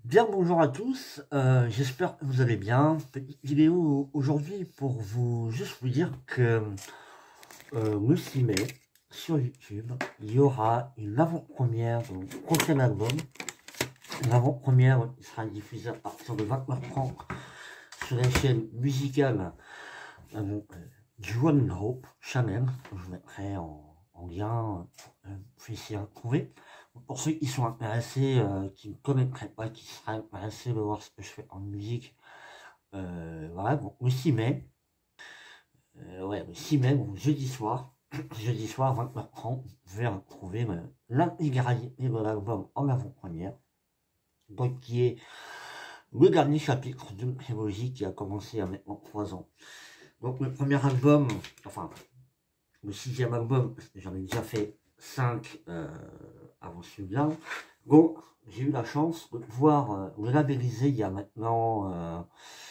Bien, bonjour à tous, j'espère que vous allez bien. Petite vidéo aujourd'hui pour juste vous dire que le 6 mai, sur YouTube, il y aura une avant-première de mon prochain album. Une avant-première qui sera diffusée à partir de 20h30 sur la chaîne musicale du One Hope Channel, que je mettrai en lien pour essayer de retrouver. Pour ceux qui sont intéressés, qui ne connaîtraient pas, qui seraient intéressés de voir ce que je fais en musique, voilà, donc le 6 mai, ouais, le 6 mai, donc jeudi soir, 20h30, je vais retrouver l'intégralité de l'album en avant-première, donc qui est le dernier chapitre d'une trilogie qui a commencé il y a maintenant 3 ans. Donc le premier album, enfin, le 6e album, j'en ai déjà fait 5 avant celui-là. Bon, j'ai eu la chance de pouvoir le labelliser il y a maintenant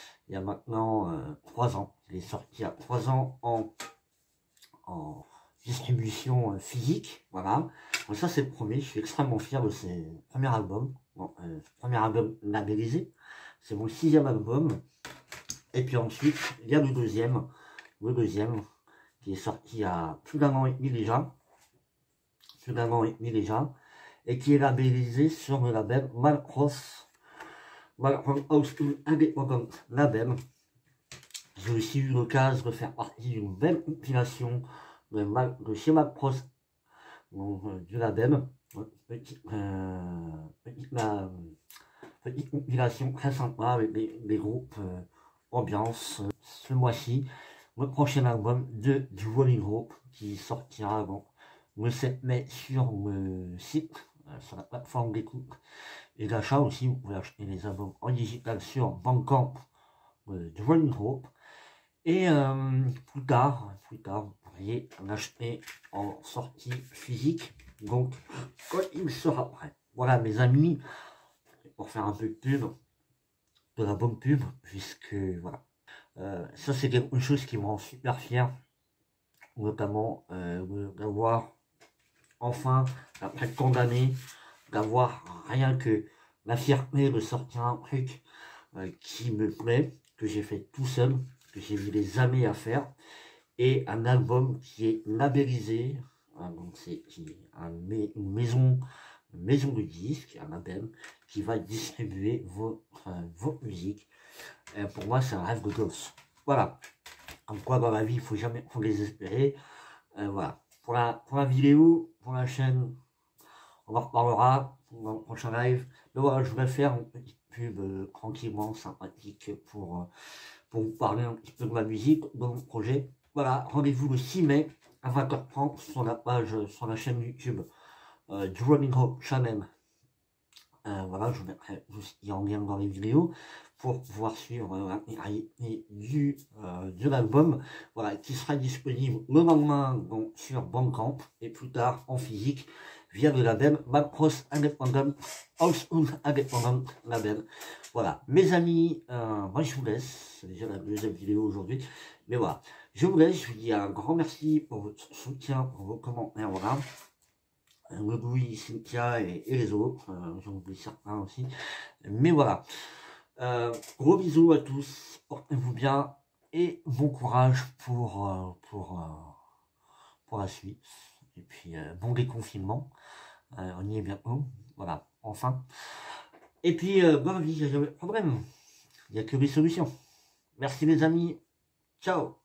3 ans. Il est sorti il y a 3 ans en distribution physique, voilà. Donc ça c'est le premier, je suis extrêmement fier de ce premier album. Bon, premier album labellisé, c'est mon 6e album. Et puis ensuite, il y a le deuxième qui est sorti il y a plus d'1 an et demi déjà, et qui est labellisé sur le label Malcross House Independent Label. J'ai aussi eu l'occasion de faire partie d'une belle compilation de chez Malcross, du label. Petite compilation très sympa avec des groupes ambiance. Ce mois-ci, le prochain album du Rolling Hope qui sortira le 7 mai sur le site, sur la plateforme d'écoute et d'achat aussi. Vous pouvez acheter les albums en digital sur Bandcamp du Rolling Hope. Et plus tard, vous pourriez l'acheter en sortie physique, donc quand il sera prêt. Voilà mes amis, pour faire un peu de pub, de la bonne pub, puisque voilà. Ça c'est quelque chose qui me rend super fier, notamment d'avoir enfin, après tant d'années, d'avoir rien que la fierté de sortir un truc qui me plaît, que j'ai fait tout seul, que j'ai mis des années à faire, et un album qui est labellisé, donc c'est une maison de disques, un label qui va distribuer votre musique. Pour moi, c'est un rêve de gosse. Voilà. Comme quoi, dans la vie, il faut jamais trop désespérer. Voilà. Pour la vidéo, pour la chaîne, on en reparlera dans le prochain live. Mais voilà, je voulais faire une petite pub tranquillement, sympathique, pour vous parler un petit peu de ma musique, de mon projet. Voilà, rendez-vous le 6 mai à 20h30 sur la page, sur la chaîne YouTube du Rolling Hope Channel. Voilà, je vous mettrai aussi en lien dans les vidéos pour pouvoir suivre l'intégralité de l'album, voilà, qui sera disponible le lendemain donc, sur Bandcamp et plus tard en physique via le label Malcross Independent Household Independent Label. Voilà, mes amis, moi je vous laisse, c'est déjà la deuxième vidéo aujourd'hui, mais voilà, je vous laisse, je vous dis un grand merci pour votre soutien, pour vos commentaires, voilà. Louis, Cynthia et les autres, j'en oublie certains aussi, mais voilà. Gros bisous à tous, portez-vous bien et bon courage pour la suite. Et puis bon déconfinement, on y est bientôt, voilà, enfin. Et puis bonne vie, il n'y a jamais de problème, il n'y a que des solutions. Merci les amis, ciao.